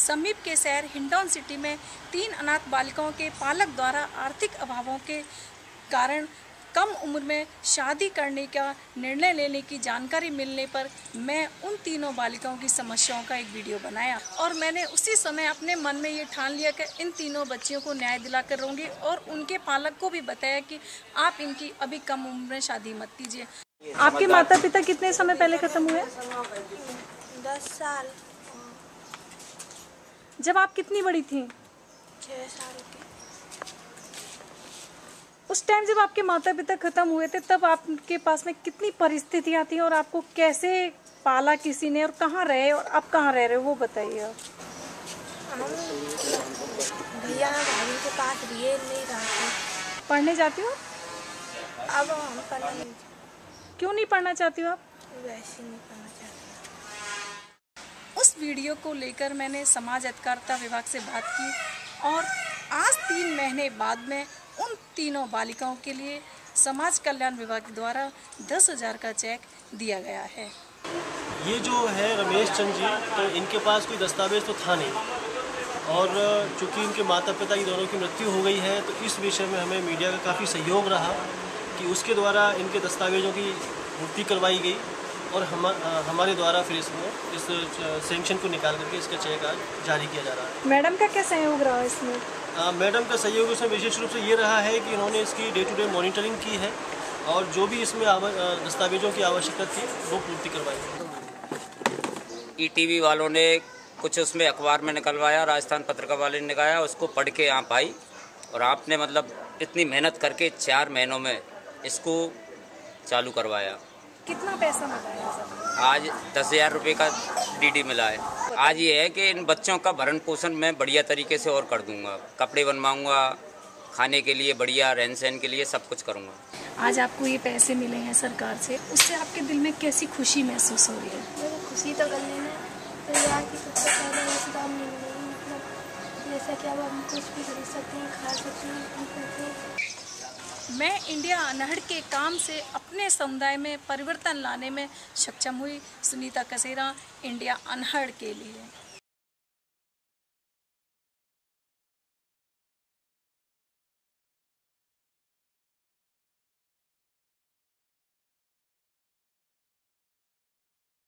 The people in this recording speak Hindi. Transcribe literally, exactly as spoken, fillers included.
समीप के शहर हिंडौन सिटी में तीन अनाथ बालिकाओं के पालक द्वारा आर्थिक अभावों के कारण कम उम्र में शादी करने का निर्णय लेने की जानकारी मिलने पर मैं उन तीनों बालिकाओं की समस्याओं का एक वीडियो बनाया और मैंने उसी समय अपने मन में ये ठान लिया कि इन तीनों बच्चियों को न्याय दिलाकर रहूंगी और उनके पालक को भी बताया कि आप इनकी अभी कम उम्र में शादी मत कीजिए। आपके माता पिता कितने समय पहले खत्म हुए? दस साल। जब आप कितनी बड़ी थी? छह साल की। उस टाइम जब आपके माता पिता खत्म हुए थे तब आपके पास में कितनी परिस्थितियां थी और आपको कैसे पाला किसी ने और कहाँ रहे और अब कहाँ रह रहे हो वो बताइए। हम भैया भाभी के पास रहे नहीं रहते। पढ़ने जाती हो? अब हम पढ़ने नहीं। क्यों नहीं पढ़ना चाहती हो आप? वैसे नहीं पढ़ना चाहती। उस वीडियो को लेकर मैंने समाज अधिकारिता विभाग से बात की और आज तीन महीने बाद में उन तीनों बालिकाओं के लिए समाज कल्याण विभाग द्वारा दस हजार का चेक दिया गया है। ये जो है रमेश चंद जी, तो इनके पास कोई दस्तावेज तो था नहीं और चूँकि इनके माता पिता की दोनों की मृत्यु हो गई है तो इस विषय में हमें मीडिया का काफ़ी सहयोग रहा कि उसके द्वारा इनके दस्तावेज़ों की पूर्ति करवाई गई और हम हमारे द्वारा फिर इसमें इस सैंक्शन को निकाल करके इसका चेक आज जारी किया जा रहा है। मैडम का क्या सहयोग रहा इसमें? आ, मैडम का सहयोग इसमें विशेष रूप से ये रहा है कि इन्होंने इसकी डे टू डे मॉनिटरिंग की है और जो भी इसमें दस्तावेजों की आवश्यकता थी वो पूर्ति करवाई। ईटीवी वालों ने कुछ उसमें अखबार में निकलवाया, राजस्थान पत्रिका वाले ने निकाला, उसको पढ़ के आप आई और आपने मतलब इतनी मेहनत करके चार महीनों में इसको चालू करवाया। कितना पैसा मिला है सर? आज दस हजार रुपये का डीडी मिला है। आज ये है कि इन बच्चों का भरण पोषण मैं बढ़िया तरीके से और कर दूंगा, कपड़े बनवाऊंगा, खाने के लिए बढ़िया, रहन सहन के लिए सब कुछ करूंगा। आज आपको ये पैसे मिले हैं सरकार से, उससे आपके दिल में कैसी खुशी महसूस हो रही है? मेरी खुशी तो करने में तो यहाँ की सबसे पहले रोजगार नहीं मिलेगी, मतलब जैसा कि अब हम कुछ भी खरीद सकते हैं, खा सकते हैं। मैं इंडिया अनहड़ के काम से अपने समुदाय में परिवर्तन लाने में सक्षम हुई। सुनीता कसेरा, इंडिया अनहड़ के लिए।